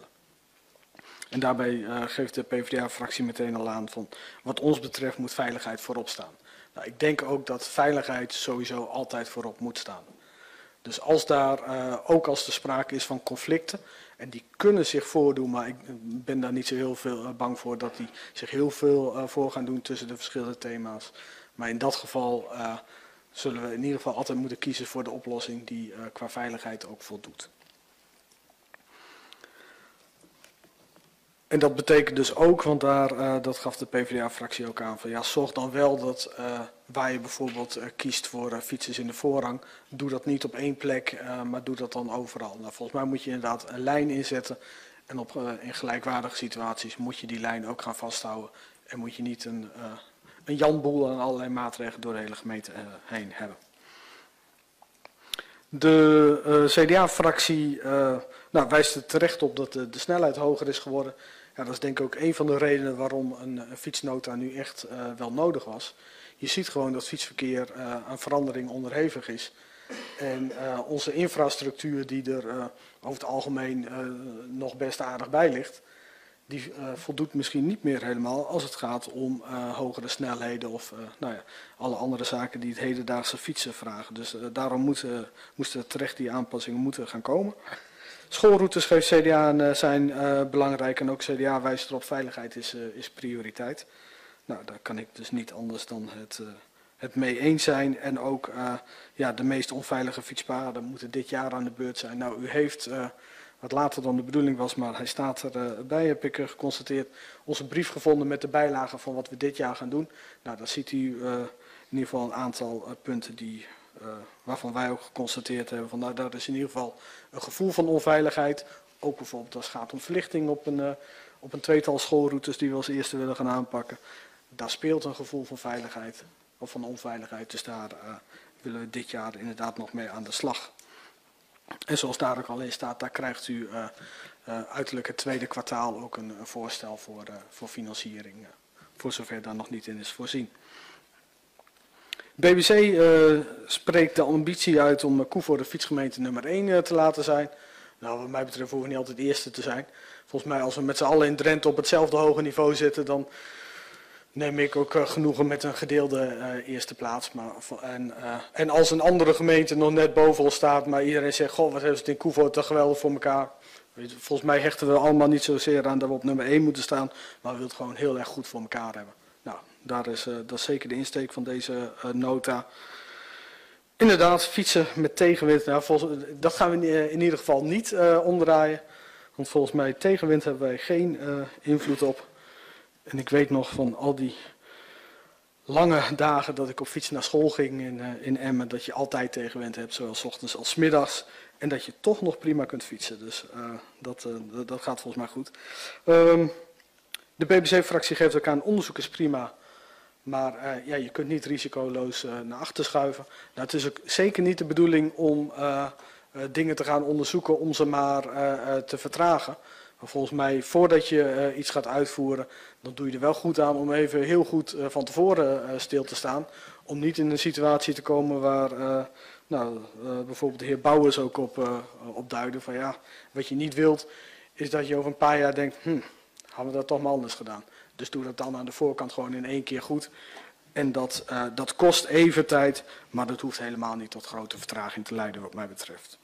En daarbij uh, geeft de PvdA-fractie meteen al aan van wat ons betreft moet veiligheid voorop staan. Nou, ik denk ook dat veiligheid sowieso altijd voorop moet staan. Dus als daar, uh, ook als er sprake is van conflicten, en die kunnen zich voordoen, maar ik ben daar niet zo heel veel uh, bang voor dat die zich heel veel uh, voor gaan doen tussen de verschillende thema's. Maar in dat geval uh, zullen we in ieder geval altijd moeten kiezen voor de oplossing die uh, qua veiligheid ook voldoet. En dat betekent dus ook, want daar, uh, dat gaf de PvdA-fractie ook aan, van ja, zorg dan wel dat uh, waar je bijvoorbeeld uh, kiest voor uh, fietsers in de voorrang, doe dat niet op één plek, uh, maar doe dat dan overal. Nou, volgens mij moet je inderdaad een lijn inzetten en op, uh, in gelijkwaardige situaties moet je die lijn ook gaan vasthouden. En moet je niet een, uh, een janboel en allerlei maatregelen door de hele gemeente uh, heen hebben. De uh, C D A-fractie uh, nou, wijst er terecht op dat de, de snelheid hoger is geworden. Ja, dat is denk ik ook een van de redenen waarom een, een fietsnota nu echt uh, wel nodig was. Je ziet gewoon dat fietsverkeer uh, aan verandering onderhevig is. En uh, onze infrastructuur die er uh, over het algemeen uh, nog best aardig bij ligt, die uh, voldoet misschien niet meer helemaal als het gaat om uh, hogere snelheden of uh, nou ja, alle andere zaken die het hedendaagse fietsen vragen. Dus uh, daarom moeten, moesten terecht die aanpassingen moeten gaan komen. Schoolroutes geeft C D A en, uh, zijn uh, belangrijk en ook C D A wijst erop, veiligheid is, uh, is prioriteit. Nou, daar kan ik dus niet anders dan het, uh, het mee eens zijn. En ook uh, ja, de meest onveilige fietspaden moeten dit jaar aan de beurt zijn. Nou, u heeft, uh, wat later dan de bedoeling was, maar hij staat erbij, uh, heb ik uh, geconstateerd, onze brief gevonden met de bijlagen van wat we dit jaar gaan doen. Nou, daar ziet u uh, in ieder geval een aantal uh, punten die, uh, waarvan wij ook geconstateerd hebben. Van, nou, dat is in ieder geval een gevoel van onveiligheid. Ook bijvoorbeeld als het gaat om verlichting op een, uh, op een tweetal schoolroutes die we als eerste willen gaan aanpakken. Daar speelt een gevoel van veiligheid of van onveiligheid. Dus daar uh, willen we dit jaar inderdaad nog mee aan de slag. En zoals daar ook al in staat, daar krijgt u uh, uh, uiterlijk het tweede kwartaal ook een, een voorstel voor, uh, voor financiering. Uh, voor zover daar nog niet in is voorzien. B B C uh, spreekt de ambitie uit om uh, Koevoorde fietsgemeente nummer één uh, te laten zijn. Nou, wat mij betreft hoeven we niet altijd de eerste te zijn. Volgens mij als we met z'n allen in Drenthe op hetzelfde hoge niveau zitten, dan neem ik ook uh, genoegen met een gedeelde uh, eerste plaats. Maar, en, uh, en als een andere gemeente nog net boven ons staat, maar iedereen zegt, goh, wat hebben ze het in Koevoorde toch geweldig voor elkaar. Weet je, volgens mij hechten we allemaal niet zozeer aan dat we op nummer één moeten staan, maar we willen het gewoon heel erg goed voor elkaar hebben. Nou, daar is, uh, dat is zeker de insteek van deze uh, nota. Inderdaad, fietsen met tegenwind, nou, volgens, dat gaan we in ieder geval niet uh, omdraaien. Want volgens mij tegenwind hebben wij geen uh, invloed op. En ik weet nog van al die lange dagen dat ik op fiets naar school ging in, uh, in Emmen, dat je altijd tegenwind hebt, zowel 's ochtends als 's middags. En dat je toch nog prima kunt fietsen. Dus uh, dat, uh, dat, dat gaat volgens mij goed. Um, de B B C-fractie geeft ook aan, onderzoek is prima. Maar uh, ja, je kunt niet risicoloos uh, naar achter schuiven. Nou, het is ook zeker niet de bedoeling om uh, uh, dingen te gaan onderzoeken om ze maar uh, uh, te vertragen. Maar volgens mij, voordat je uh, iets gaat uitvoeren, dan doe je er wel goed aan om even heel goed uh, van tevoren uh, stil te staan. Om niet in een situatie te komen waar uh, nou, uh, bijvoorbeeld de heer Bouwers ook op, uh, op duidde. Van ja, wat je niet wilt, is dat je over een paar jaar denkt, hm, hadden we dat toch maar anders gedaan. Dus doe dat dan aan de voorkant gewoon in één keer goed. En dat, uh, dat kost even tijd, maar dat hoeft helemaal niet tot grote vertraging te leiden wat mij betreft.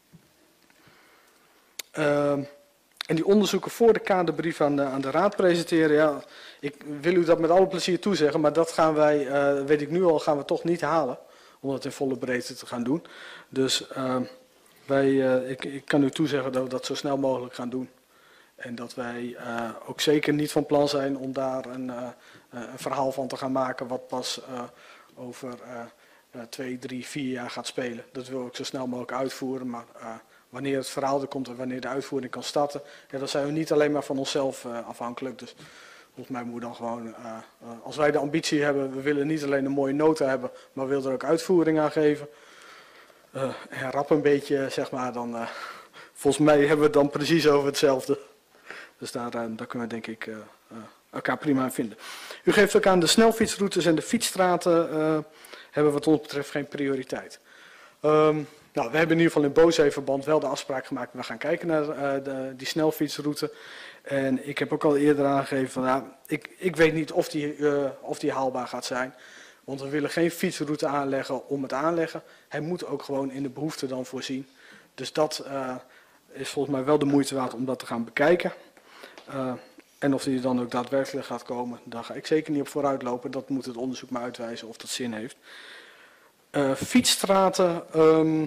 Uh, en die onderzoeken voor de kaderbrief aan de, aan de raad presenteren, ja, ik wil u dat met alle plezier toezeggen, maar dat gaan wij, uh, weet ik nu al, gaan we toch niet halen. Om dat in volle breedte te gaan doen. Dus uh, wij, uh, ik, ik kan u toezeggen dat we dat zo snel mogelijk gaan doen. En dat wij uh, ook zeker niet van plan zijn om daar een, uh, een verhaal van te gaan maken wat pas uh, over uh, uh, twee, drie, vier jaar gaat spelen. Dat willen we ook zo snel mogelijk uitvoeren. Maar uh, wanneer het verhaal er komt en wanneer de uitvoering kan starten, ja, dan zijn we niet alleen maar van onszelf uh, afhankelijk. Dus volgens mij moet dan gewoon, uh, uh, als wij de ambitie hebben, we willen niet alleen een mooie nota hebben, maar we willen er ook uitvoering aan geven. Uh, en rap een beetje, zeg maar, dan, uh, volgens mij hebben we het dan precies over hetzelfde. Dus daar, uh, daar kunnen we denk ik uh, uh, elkaar prima in vinden. U geeft ook aan de snelfietsroutes en de fietsstraten uh, hebben wat ons betreft geen prioriteit. Um, nou, we hebben in ieder geval in Booszeeverband wel de afspraak gemaakt, we gaan kijken naar uh, de, die snelfietsroute. En ik heb ook al eerder aangegeven, van, nou, ik, ik weet niet of die, uh, of die haalbaar gaat zijn. Want we willen geen fietsroute aanleggen om het aanleggen. Hij moet ook gewoon in de behoefte dan voorzien. Dus dat uh, is volgens mij wel de moeite waard om dat te gaan bekijken. Uh, en of die dan ook daadwerkelijk gaat komen, daar ga ik zeker niet op vooruit lopen. Dat moet het onderzoek maar uitwijzen of dat zin heeft. Uh, fietsstraten, um,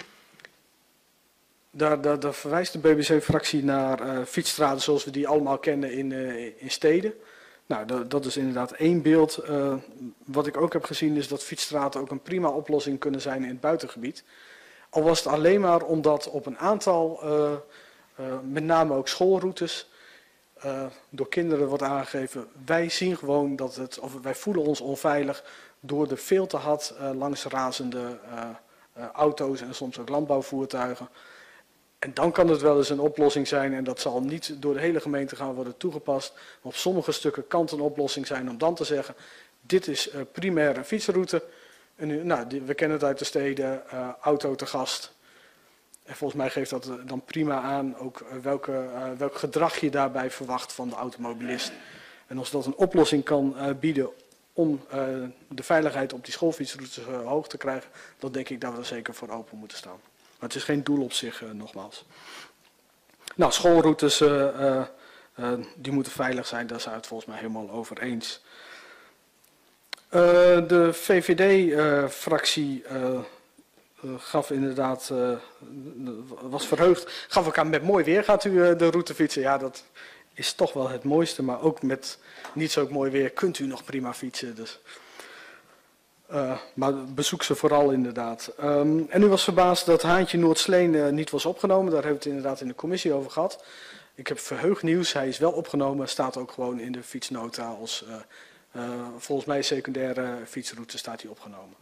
daar, daar, daar verwijst de B B C-fractie naar uh, fietsstraten zoals we die allemaal kennen in, uh, in steden. Nou, dat, dat is inderdaad één beeld. Uh, wat ik ook heb gezien is dat fietsstraten ook een prima oplossing kunnen zijn in het buitengebied. Al was het alleen maar omdat op een aantal, uh, uh, met name ook schoolroutes, uh, door kinderen wordt aangegeven, wij zien gewoon dat het, of wij voelen ons onveilig door de veel te hard uh, langs razende uh, uh, auto's en soms ook landbouwvoertuigen. En dan kan het wel eens een oplossing zijn, en dat zal niet door de hele gemeente gaan worden toegepast. Maar op sommige stukken kan het een oplossing zijn om dan te zeggen, dit is uh, primair een fietsroute. En nu, nou, die, we kennen het uit de steden, uh, auto te gast. En volgens mij geeft dat dan prima aan ook uh, welke, uh, welk gedrag je daarbij verwacht van de automobilist. En als dat een oplossing kan uh, bieden om uh, de veiligheid op die schoolfietsroutes uh, hoog te krijgen, dan denk ik dat we er zeker voor open moeten staan. Maar het is geen doel op zich, uh, nogmaals. Nou, schoolroutes, uh, uh, uh, die moeten veilig zijn, daar zijn we het volgens mij helemaal over eens. Uh, de V V D-fractie uh, uh, uh, gaf inderdaad, uh, was verheugd, gaf elkaar met mooi weer gaat u uh, de route fietsen. Ja, dat is toch wel het mooiste, maar ook met niet zo mooi weer kunt u nog prima fietsen. Dus. Uh, maar bezoek ze vooral inderdaad. Um, en u was verbaasd dat Haantje Noordsleen uh, niet was opgenomen. Daar hebben we het inderdaad in de commissie over gehad. Ik heb verheugd nieuws, hij is wel opgenomen, staat ook gewoon in de fietsnota als, uh, uh, volgens mij secundaire fietsroute staat hij opgenomen.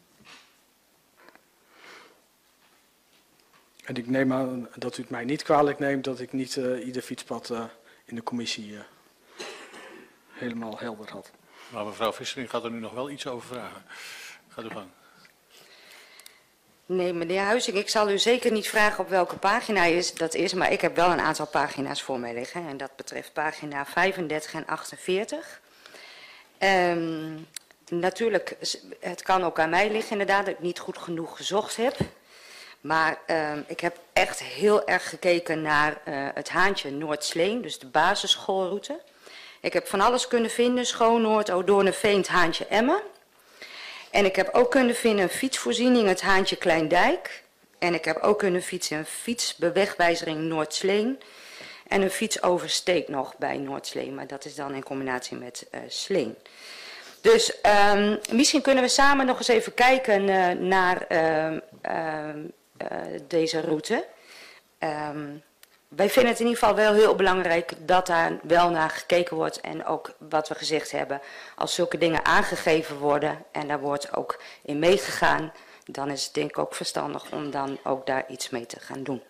En ik neem aan dat u het mij niet kwalijk neemt dat ik niet uh, ieder fietspad uh, in de commissie uh, helemaal helder had. Maar mevrouw Vissering gaat er nu nog wel iets over vragen. Gaat u gang. Nee, meneer Huizing, ik zal u zeker niet vragen op welke pagina is, dat is, maar ik heb wel een aantal pagina's voor mij liggen. En dat betreft pagina vijfendertig en achtenveertig. Um, natuurlijk, het kan ook aan mij liggen inderdaad, dat ik niet goed genoeg gezocht heb. Maar um, ik heb echt heel erg gekeken naar uh, het Haantje Noordsleen, dus de basisschoolroute. Ik heb van alles kunnen vinden, Schoonoord, Odoorneveen, Haantje Emmen. En ik heb ook kunnen vinden een fietsvoorziening, het Haantje Kleindijk. En ik heb ook kunnen fietsen een fietsbewegwijzering Noordsleen. En een fietsoversteek nog bij Noordsleen, maar dat is dan in combinatie met uh, Sleen. Dus um, misschien kunnen we samen nog eens even kijken uh, naar uh, uh, uh, deze route. Um, wij vinden het in ieder geval wel heel belangrijk dat daar wel naar gekeken wordt. En ook wat we gezegd hebben, als zulke dingen aangegeven worden en daar wordt ook in meegegaan, dan is het denk ik ook verstandig om dan ook daar iets mee te gaan doen.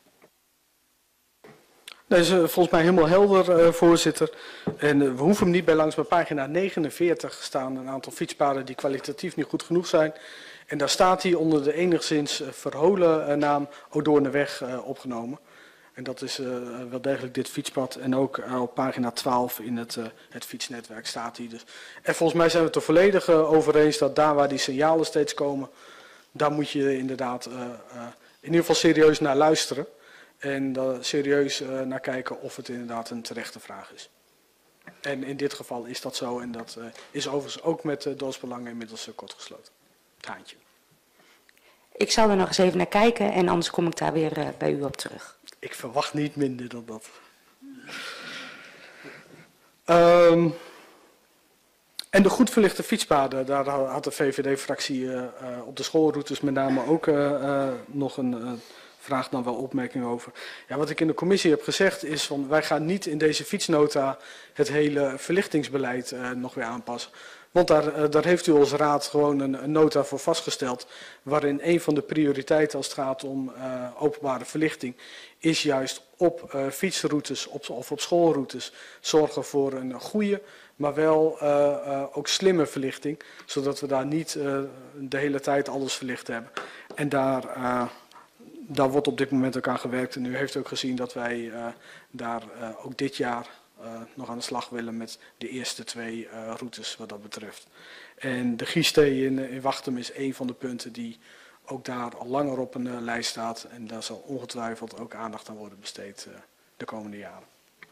Dat is uh, volgens mij helemaal helder, uh, voorzitter. En uh, we hoeven hem niet bij langs, bij pagina negenenveertig staan een aantal fietspaden die kwalitatief niet goed genoeg zijn. En daar staat hij onder de enigszins uh, verholen uh, naam Odoorneweg uh, opgenomen. En dat is uh, wel degelijk dit fietspad. En ook uh, op pagina twaalf in het, uh, het fietsnetwerk staat hij dus. En volgens mij zijn we het er volledig uh, over eens dat daar waar die signalen steeds komen, daar moet je inderdaad uh, uh, in ieder geval serieus naar luisteren. En daar serieus uh, naar kijken of het inderdaad een terechte vraag is. En in dit geval is dat zo. En dat uh, is overigens ook met uh, dorpsbelangen inmiddels uh, kortgesloten. Het haantje. Ik zal er nog eens even naar kijken en anders kom ik daar weer uh, bij u op terug. Ik verwacht niet minder dan dat. Um, en de goed verlichte fietspaden, daar had de V V D-fractie uh, uh, op de schoolroutes met name ook uh, uh, nog een uh, vraag, dan wel opmerking over. Ja, wat ik in de commissie heb gezegd is van wij gaan niet in deze fietsnota het hele verlichtingsbeleid uh, nog weer aanpassen. Want daar, uh, daar heeft u als raad gewoon een, een nota voor vastgesteld, waarin een van de prioriteiten als het gaat om uh, openbare verlichting is juist op uh, fietsroutes op, of op schoolroutes zorgen voor een goede, maar wel uh, uh, ook slimme verlichting, zodat we daar niet uh, de hele tijd alles verlicht hebben. En daar, uh, daar wordt op dit moment ook aan gewerkt. En u heeft ook gezien dat wij uh, daar uh, ook dit jaar uh, nog aan de slag willen met de eerste twee uh, routes wat dat betreft. En de Giestee in, in Wachtem is een van de punten die ook daar al langer op een uh, lijst staat. En daar zal ongetwijfeld ook aandacht aan worden besteed uh, de komende jaren.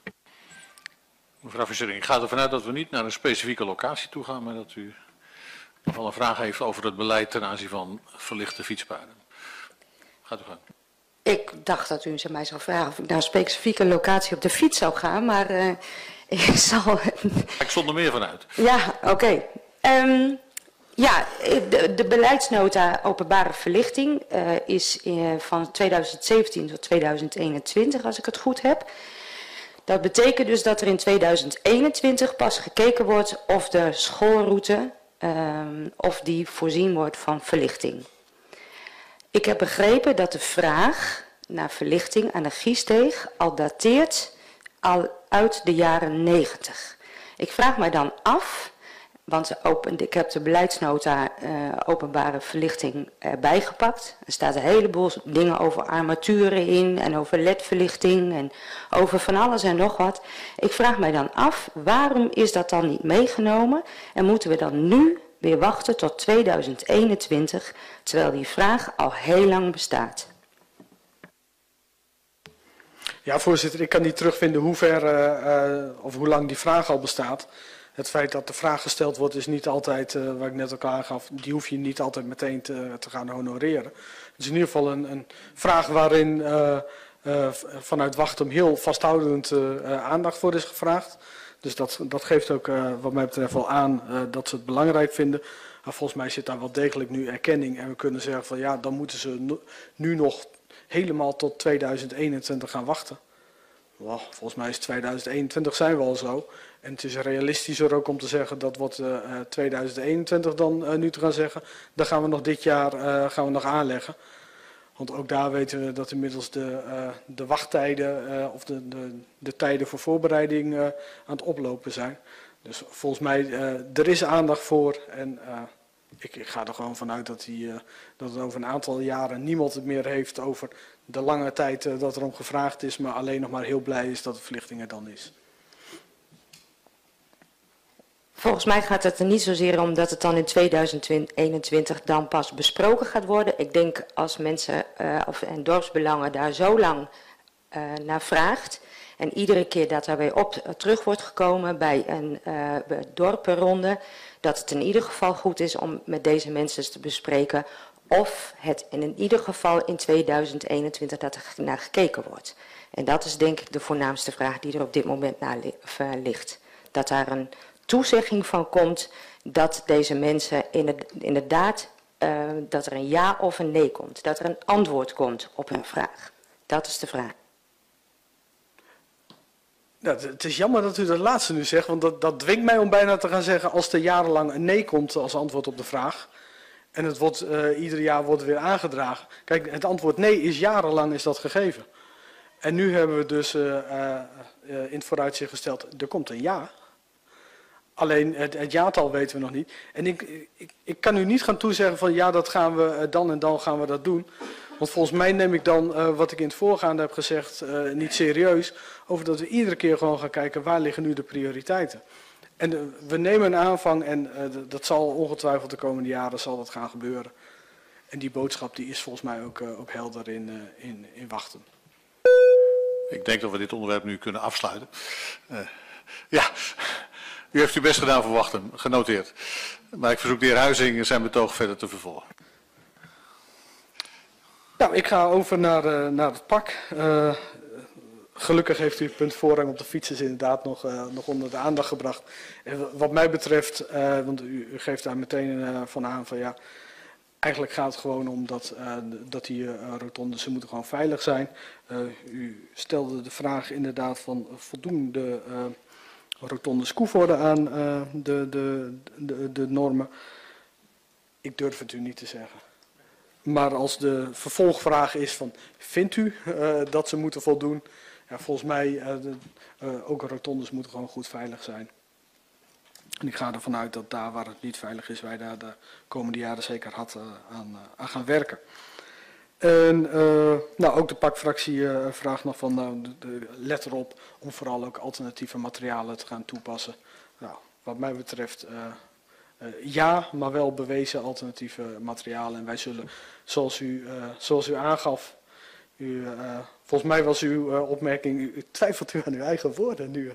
Mevrouw Vissering, ik ga ervan uit dat we niet naar een specifieke locatie toe gaan, maar dat u nog wel een vraag heeft over het beleid ten aanzien van verlichte fietspaden. Gaat u gaan. Ik dacht dat u mij zou vragen of ik naar een specifieke locatie op de fiets zou gaan, maar uh, ik zal... Ik stond er meer van uit. Ja, oké. Okay. Um, ja, de, de beleidsnota openbare verlichting uh, is uh, van tweeduizend zeventien tot tweeduizend eenentwintig, als ik het goed heb. Dat betekent dus dat er in tweeduizend eenentwintig pas gekeken wordt of de schoolroute, um, of die voorzien wordt van verlichting. Ik heb begrepen dat de vraag naar verlichting aan de Giesteeg al dateert al uit de jaren negentig. Ik vraag mij dan af, want open, ik heb de beleidsnota uh, openbare verlichting erbij gepakt. Er staat een heleboel dingen over armaturen in en over L E D-verlichting en over van alles en nog wat. Ik vraag mij dan af, waarom is dat dan niet meegenomen en moeten we dan nu weer wachten tot tweeduizend eenentwintig, terwijl die vraag al heel lang bestaat? Ja, voorzitter, ik kan niet terugvinden hoe ver uh, uh, of hoe lang die vraag al bestaat. Het feit dat de vraag gesteld wordt is niet altijd, uh, waar ik net ook aangaf, die hoef je niet altijd meteen te, te gaan honoreren. Het is in ieder geval een, een vraag waarin uh, uh, vanuit Wachtem heel vasthoudend uh, aandacht voor is gevraagd. Dus dat, dat geeft ook uh, wat mij betreft wel aan uh, dat ze het belangrijk vinden. Maar volgens mij zit daar wel degelijk nu erkenning en we kunnen zeggen van ja, dan moeten ze nu nog helemaal tot tweeduizend eenentwintig gaan wachten. Well, volgens mij is tweeduizend eenentwintig zijn we al zo. En het is realistischer ook om te zeggen dat wordt uh, tweeduizend eenentwintig dan uh, nu te gaan zeggen. Dan gaan we nog dit jaar uh, gaan we nog aanleggen. Want ook daar weten we dat inmiddels de, uh, de wachttijden uh, of de, de, de tijden voor voorbereiding uh, aan het oplopen zijn. Dus volgens mij, uh, er is aandacht voor en uh, ik, ik ga er gewoon vanuit dat, die, uh, dat het over een aantal jaren niemand het meer heeft over de lange tijd uh, dat er om gevraagd is, maar alleen nog maar heel blij is dat de verlichting er dan is. Volgens mij gaat het er niet zozeer om dat het dan in tweeduizend eenentwintig dan pas besproken gaat worden. Ik denk als mensen uh, of, en dorpsbelangen daar zo lang uh, naar vraagt en iedere keer dat er weer op uh, terug wordt gekomen bij een uh, dorpenronde, dat het in ieder geval goed is om met deze mensen te bespreken of het in ieder geval in tweeduizend eenentwintig dat er naar gekeken wordt. En dat is denk ik de voornaamste vraag die er op dit moment naar li- of, uh, ligt. Dat daar een toezegging van komt dat deze mensen inderdaad, uh, dat er een ja of een nee komt. Dat er een antwoord komt op hun vraag. Dat is de vraag. Ja, het is jammer dat u dat laatste nu zegt, want dat, dat dwingt mij om bijna te gaan zeggen als er jarenlang een nee komt als antwoord op de vraag. En het wordt, uh, ieder jaar wordt weer aangedragen. Kijk, het antwoord nee is jarenlang is dat gegeven. En nu hebben we dus uh, uh, uh, in het vooruitzicht gesteld, er komt een ja. Alleen het, het jaartal weten we nog niet. En ik, ik, ik kan u niet gaan toezeggen van ja, dat gaan we uh, dan en dan gaan we dat doen. Want volgens mij neem ik dan, uh, wat ik in het voorgaande heb gezegd, uh, niet serieus. Over dat we iedere keer gewoon gaan kijken waar liggen nu de prioriteiten. En uh, we nemen een aanvang en uh, dat zal ongetwijfeld de komende jaren zal dat gaan gebeuren. En die boodschap die is volgens mij ook, uh, ook helder in, uh, in, in wachten. Ik denk dat we dit onderwerp nu kunnen afsluiten. Uh, ja, u heeft uw best gedaan voor wachten, genoteerd. Maar ik verzoek de heer Huizing zijn betoog verder te vervolgen. Nou, ik ga over naar, uh, naar het pak. Uh, gelukkig heeft u het punt voorrang op de fietsers inderdaad nog, uh, nog onder de aandacht gebracht. En wat mij betreft, uh, want u, u geeft daar meteen uh, van aan van ja, eigenlijk gaat het gewoon om dat, uh, dat die uh, rotondes, ze moeten gewoon veilig zijn. Uh, u stelde de vraag inderdaad van voldoende uh, rotondes Koevoorde aan uh, de, de, de, de normen. Ik durf het u niet te zeggen. Maar als de vervolgvraag is van, vindt u uh, dat ze moeten voldoen? Ja, volgens mij, uh, de, uh, ook rotondes moeten gewoon goed veilig zijn. En ik ga ervan uit dat daar waar het niet veilig is, wij daar de komende jaren zeker hard uh, aan, uh, aan gaan werken. En uh, nou, ook de pakfractie uh, vraagt nog van, nou, de, de, let erop om vooral ook alternatieve materialen te gaan toepassen. Nou, wat mij betreft... Uh, Uh, ja, maar wel bewezen alternatieve materialen. En wij zullen, zoals u, uh, zoals u aangaf, u, uh, volgens mij was uw uh, opmerking, u, u twijfelt u aan uw eigen woorden nu.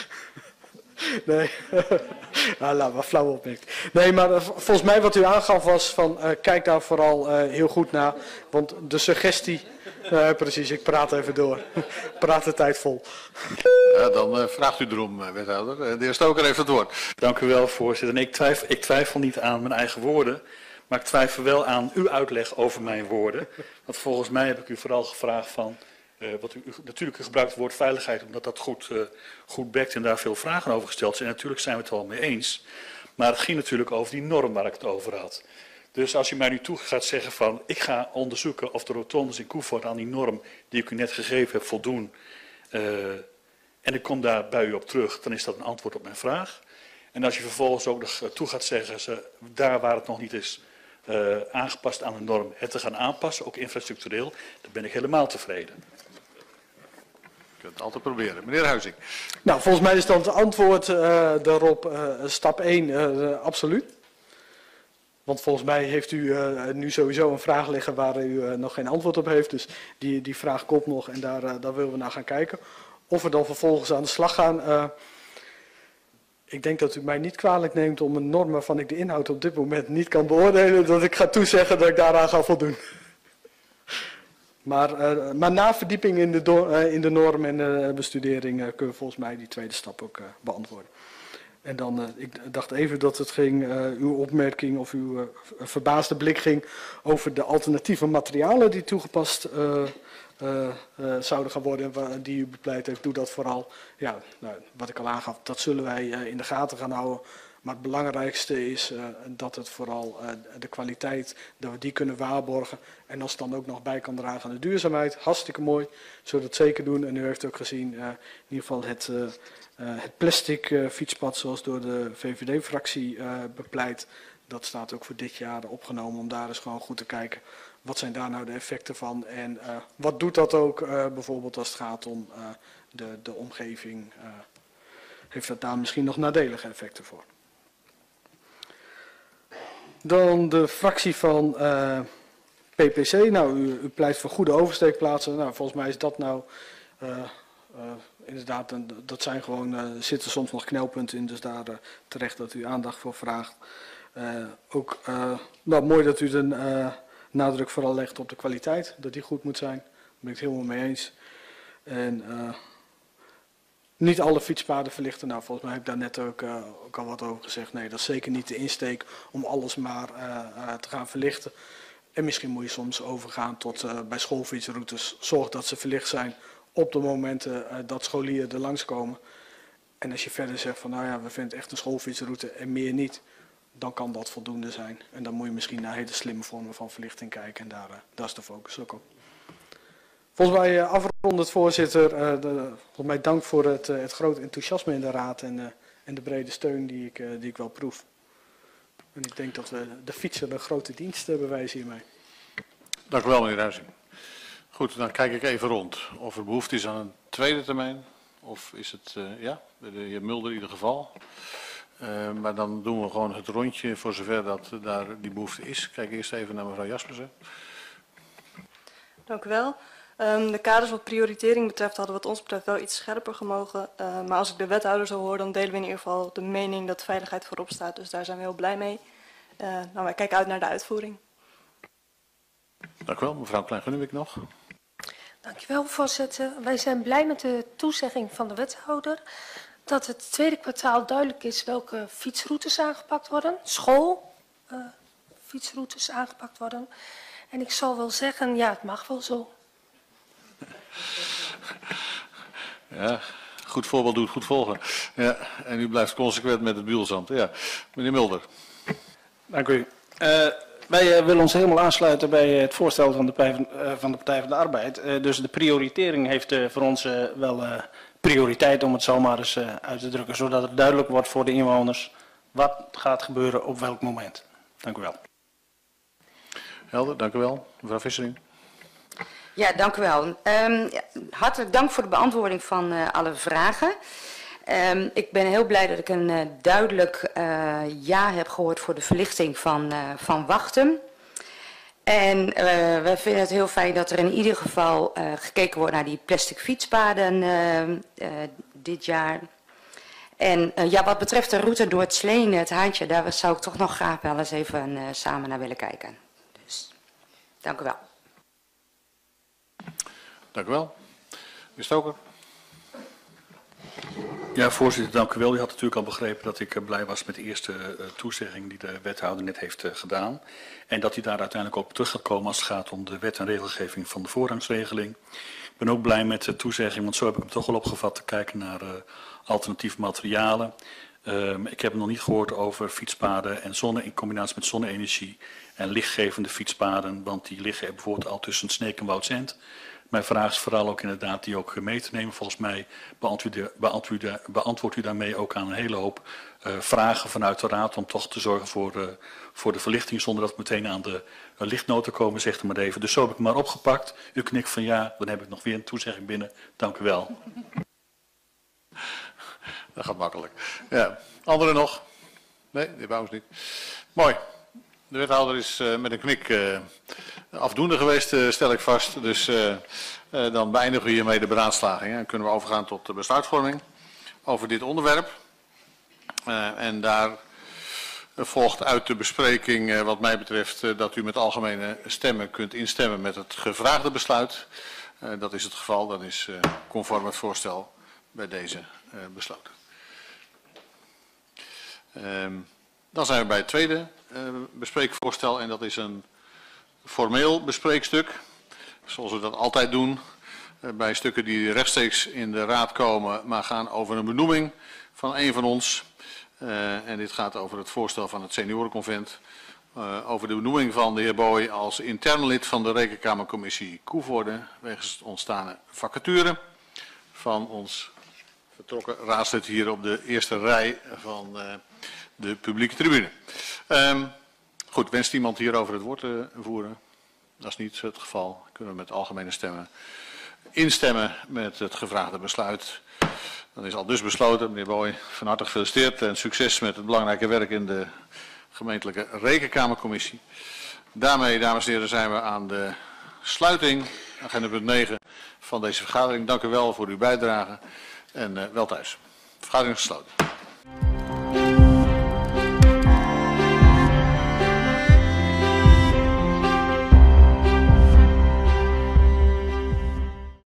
Nee, nou, laat maar flauw opmerking. Nee, maar uh, volgens mij wat u aangaf was van, uh, kijk daar vooral uh, heel goed naar. Want de suggestie, uh, precies, ik praat even door. Praat de tijd vol. Ja, dan uh, vraagt u erom, uh, wethouder. Uh, de heer Stoker heeft het woord. Dank u wel, voorzitter. En ik, twijfel, ik twijfel niet aan mijn eigen woorden, maar ik twijfel wel aan uw uitleg over mijn woorden. Want volgens mij heb ik u vooral gevraagd van, uh, wat u, u natuurlijk u gebruikt het woord veiligheid, omdat dat goed, uh, goed bekt en daar veel vragen over gesteld zijn. En natuurlijk zijn we het er wel mee eens. Maar het ging natuurlijk over die norm waar ik het over had. Dus als u mij nu toe gaat zeggen van, ik ga onderzoeken of de rotondes in Koevoorde aan die norm die ik u net gegeven heb voldoen. Uh, En ik kom daar bij u op terug, dan is dat een antwoord op mijn vraag. En als je vervolgens ook nog toe gaat zeggen, ze, daar waar het nog niet is uh, aangepast aan de norm, het te gaan aanpassen, ook infrastructureel, dan ben ik helemaal tevreden. Je kunt het altijd proberen. Meneer Huizing. Nou, volgens mij is dan het antwoord uh, daarop uh, stap één uh, absoluut. Want volgens mij heeft u uh, nu sowieso een vraag liggen waar u uh, nog geen antwoord op heeft. Dus die, die vraag komt nog en daar, uh, daar willen we naar gaan kijken. Of we dan vervolgens aan de slag gaan. Uh, ik denk dat u mij niet kwalijk neemt om een norm waarvan ik de inhoud op dit moment niet kan beoordelen, dat ik ga toezeggen dat ik daaraan ga voldoen. Maar, uh, maar na verdieping in de, do, uh, in de norm en de bestudering uh, kunnen we volgens mij die tweede stap ook uh, beantwoorden. En dan, uh, ik dacht even dat het ging, uh, uw opmerking of uw uh, verbaasde blik ging over de alternatieve materialen die toegepast uh, uh, uh, zouden gaan worden en die u bepleit heeft. Doe dat vooral. Ja, nou, wat ik al aangaf, dat zullen wij uh, in de gaten gaan houden. Maar het belangrijkste is uh, dat het vooral uh, de kwaliteit, dat we die kunnen waarborgen. En als het dan ook nog bij kan dragen aan de duurzaamheid, hartstikke mooi. Zullen we dat zeker doen. En u heeft ook gezien, uh, in ieder geval het, uh, uh, het plastic uh, fietspad zoals door de V V D-fractie uh, bepleit. Dat staat ook voor dit jaar opgenomen om daar eens gewoon goed te kijken. Wat zijn daar nou de effecten van? En uh, wat doet dat ook uh, bijvoorbeeld als het gaat om uh, de, de omgeving? Uh, heeft dat daar misschien nog nadelige effecten voor? Dan de fractie van uh, P P C. Nou, u, u pleit voor goede oversteekplaatsen. Nou, volgens mij is dat nou uh, uh, inderdaad, een, dat zijn gewoon, uh, zitten soms nog knelpunten in, dus daar uh, terecht dat u aandacht voor vraagt. Uh, ook uh, nou, mooi dat u de uh, nadruk vooral legt op de kwaliteit, dat die goed moet zijn. Daar ben ik het helemaal mee eens. En uh, Niet alle fietspaden verlichten. Nou, volgens mij heb ik daar net ook, uh, ook al wat over gezegd. Nee, dat is zeker niet de insteek om alles maar uh, uh, te gaan verlichten. En misschien moet je soms overgaan tot uh, bij schoolfietsroutes. Zorg dat ze verlicht zijn op de momenten uh, dat scholieren er langskomen. En als je verder zegt van nou ja, we vinden echt een schoolfietsroute en meer niet. Dan kan dat voldoende zijn. En dan moet je misschien naar hele slimme vormen van verlichting kijken. En daar, uh, daar is de focus ook op. Volgens mij uh, afrondend voorzitter, uh, de, volgens mij dank voor het, uh, het grote enthousiasme in de raad en, uh, en de brede steun die ik, uh, die ik wel proef. En ik denk dat we de fietser een grote dienst uh, bewijzen hiermee. Dank u wel, meneer Huizing. Goed, dan kijk ik even rond. Of er behoefte is aan een tweede termijn. Of is het, uh, ja, bij de heer Mulder in ieder geval. Uh, maar dan doen we gewoon het rondje voor zover dat uh, daar die behoefte is. Kijk eerst even naar mevrouw Jaspersen. Dank u wel. Um, de kaders wat prioritering betreft hadden wat ons betreft wel iets scherper gemogen. Uh, maar als ik de wethouder zo hoor, dan delen we in ieder geval de mening dat veiligheid voorop staat. Dus daar zijn we heel blij mee. Uh, nou, wij kijken uit naar de uitvoering. Dank u wel. Mevrouw Klein-Gunnewijk nog. Dank u wel, voorzitter. Wij zijn blij met de toezegging van de wethouder. Dat het tweede kwartaal duidelijk is welke fietsroutes aangepakt worden. School, uh, fietsroutes aangepakt worden. En ik zal wel zeggen, ja, het mag wel zo. Ja, goed voorbeeld doet goed volgen. Ja, en u blijft consequent met het buulzand. Ja, meneer Mulder. Dank u. Uh, wij uh, willen ons helemaal aansluiten bij het voorstel van de, Partij van, uh, van de Partij van de Arbeid. Uh, dus de prioritering heeft uh, voor ons uh, wel uh, prioriteit, om het zo maar eens uh, uit te drukken. Zodat het duidelijk wordt voor de inwoners wat gaat gebeuren op welk moment. Dank u wel. Helder, dank u wel. Mevrouw Vissering. Ja, dank u wel. Um, ja, hartelijk dank voor de beantwoording van uh, alle vragen. Um, ik ben heel blij dat ik een uh, duidelijk uh, ja heb gehoord voor de verlichting van, uh, van Wachtem. En uh, wij vinden het heel fijn dat er in ieder geval uh, gekeken wordt naar die plastic fietspaden uh, uh, dit jaar. En uh, ja, wat betreft de route door het Sleen, het Haantje, daar zou ik toch nog graag wel eens even uh, samen naar willen kijken. Dus, dank u wel. Dank u wel. Meneer Stoker. Ja, voorzitter, dank u wel. U had natuurlijk al begrepen dat ik blij was met de eerste uh, toezegging die de wethouder net heeft uh, gedaan. En dat hij daar uiteindelijk ook terug gaat komen als het gaat om de wet en regelgeving van de voorrangsregeling. Ik ben ook blij met de toezegging, want zo heb ik hem toch wel opgevat, te kijken naar uh, alternatieve materialen. Um, ik heb nog niet gehoord over fietspaden en zonne in combinatie met zonne-energie en lichtgevende fietspaden, want die liggen er bijvoorbeeld al tussen Sneek en Woudsend. Mijn vraag is vooral ook inderdaad die ook mee te nemen. Volgens mij beantwoordt u, beantwoordt u, beantwoordt u daarmee ook aan een hele hoop uh, vragen vanuit de raad om toch te zorgen voor, uh, voor de verlichting zonder dat we meteen aan de uh, lichtnoten komen, zegt u maar even. Dus zo heb ik hem maar opgepakt. U knikt van ja, dan heb ik nog weer een toezegging binnen. Dank u wel. Dat gaat makkelijk. Ja. Anderen nog? Nee, die bouwen niet. Mooi. De wethouder is uh, met een knik uh, afdoende geweest, uh, stel ik vast. Dus uh, uh, dan beëindigen we hiermee de beraadslaging. En kunnen we overgaan tot de besluitvorming over dit onderwerp. Uh, en daar uh, volgt uit de bespreking uh, wat mij betreft uh, dat u met algemene stemmen kunt instemmen met het gevraagde besluit. Uh, dat is het geval, dan is uh, conform het voorstel bij deze uh, besloten. Uh, dan zijn we bij het tweede uh, bespreekvoorstel en dat is een formeel bespreekstuk. Zoals we dat altijd doen uh, bij stukken die rechtstreeks in de raad komen, maar gaan over een benoeming van een van ons. Uh, en dit gaat over het voorstel van het seniorenconvent. Uh, over de benoeming van de heer Boy als intern lid van de Rekenkamercommissie Koevoorde wegens het ontstane vacature van ons vertrokken raadslid hier op de eerste rij van uh, de publieke tribune. Um, goed, wenst iemand hierover het woord te voeren? Dat is niet het geval. Kunnen we met algemene stemmen instemmen met het gevraagde besluit. Dan is al dus besloten. Meneer Boy, van harte gefeliciteerd en succes met het belangrijke werk in de gemeentelijke Rekenkamercommissie. Daarmee, dames en heren, zijn we aan de sluiting, agenda punt negen van deze vergadering. Dank u wel voor uw bijdrage en uh, wel thuis. Vergadering is gesloten.